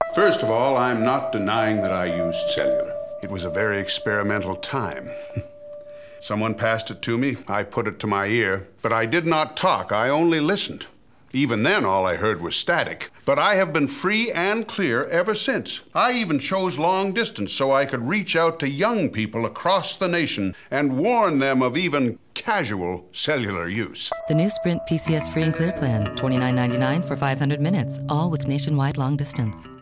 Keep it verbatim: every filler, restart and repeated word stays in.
First of all, I'm not denying that I used cellular. It was a very experimental time. Someone passed it to me, I put it to my ear, but I did not talk, I only listened. Even then, all I heard was static. But I have been free and clear ever since. I even chose long distance so I could reach out to young people across the nation and warn them of even casual cellular use. The new Sprint P C S free and clear plan, twenty-nine ninety-nine for five hundred minutes, all with nationwide long distance.